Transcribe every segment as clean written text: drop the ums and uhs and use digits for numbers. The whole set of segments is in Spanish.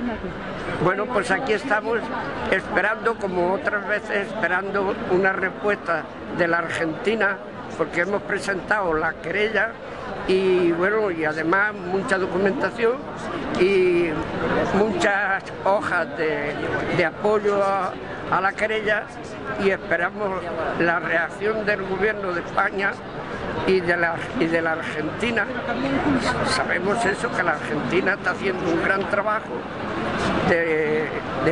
Bueno, pues aquí estamos esperando, como otras veces, esperando una respuesta de la Argentina, porque hemos presentado la querella y bueno, y además mucha documentación y muchas hojas de apoyo a la querella, y esperamos la reacción del gobierno de España y de la Argentina. Sabemos eso, que la Argentina está haciendo un gran trabajo de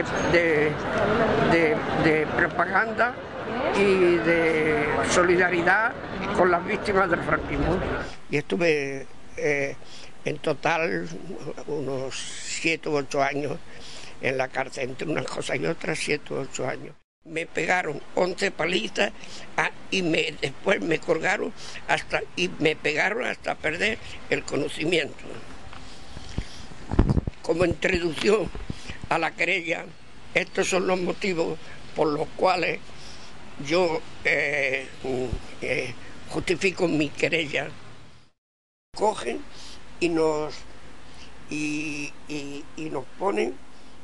propaganda y de solidaridad con las víctimas del franquismo. Y estuve en total unos 7 u 8 años en la cárcel, entre unas cosas y otras, 7 u 8 años. Me pegaron 11 palizas y después me colgaron y me pegaron hasta perder el conocimiento. Como introducción a la querella, estos son los motivos por los cuales yo justifico mi querella. Cogen y nos ponen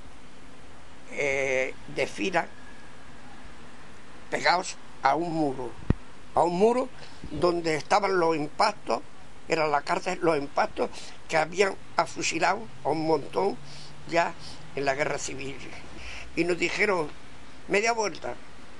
de fila, pegados a un muro donde estaban los impactos, era la cárcel, los impactos que habían afusilado a un montón ya en la guerra civil. Y nos dijeron media vuelta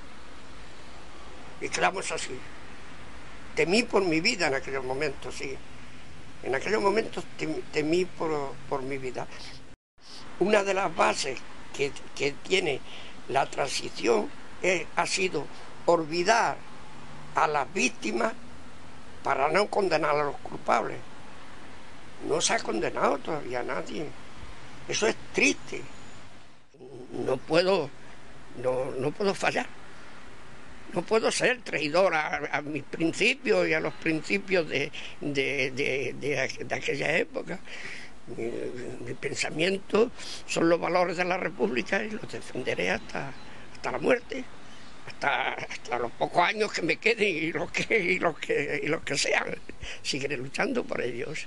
y quedamos así. Temí por mi vida en aquellos momentos, sí. En aquellos momentos temí por mi vida. Una de las bases que tiene la transición ha sido olvidar a las víctimas para no condenar a los culpables. No se ha condenado todavía a nadie. Eso es triste. No puedo fallar. No puedo ser traidor a mis principios y a los principios de aquella época. Mi pensamiento son los valores de la República y los defenderé hasta la muerte, hasta los pocos años que me queden y los que sean. Seguiré luchando por ellos.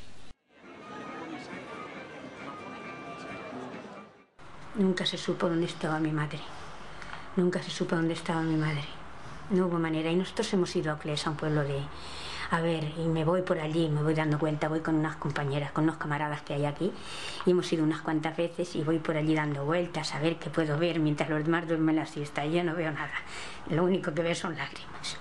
Nunca se supo dónde estaba mi madre. Nunca se supo dónde estaba mi madre. No hubo manera. Y nosotros hemos ido a Cles, a un pueblo de... A ver, y me voy por allí, me voy dando cuenta, voy con unas compañeras, con unos camaradas que hay aquí, y hemos ido unas cuantas veces y voy por allí dando vueltas a ver qué puedo ver mientras los demás duermen la siesta, y yo no veo nada. Lo único que veo son lágrimas.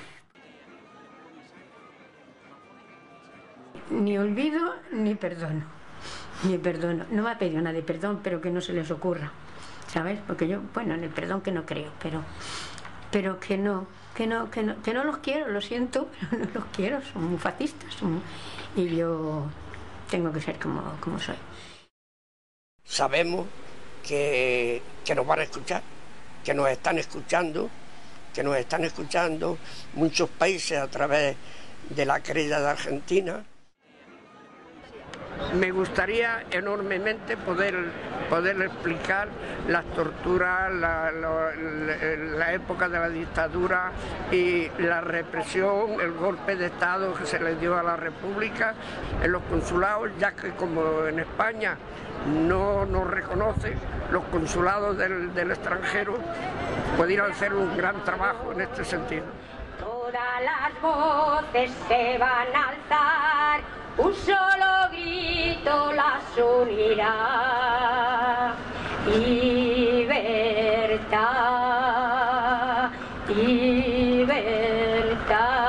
Ni olvido ni perdono. Ni perdono. No me ha pedido nada de perdón, pero que no se les ocurra, ¿sabes? Porque yo, bueno, en el perdón que no creo, pero que no los quiero, lo siento, pero no los quiero, son muy fascistas, y yo tengo que ser como soy. Sabemos que nos van a escuchar, que nos están escuchando muchos países a través de la querella de Argentina. Me gustaría enormemente poder explicar las torturas, la época de la dictadura y la represión, el golpe de Estado que se le dio a la República en los consulados, ya que como en España no nos reconoce, los consulados del extranjero pudieran hacer un gran trabajo en este sentido. Todas las voces se van a alzar, un solo grito las unirá. Libertad, libertad.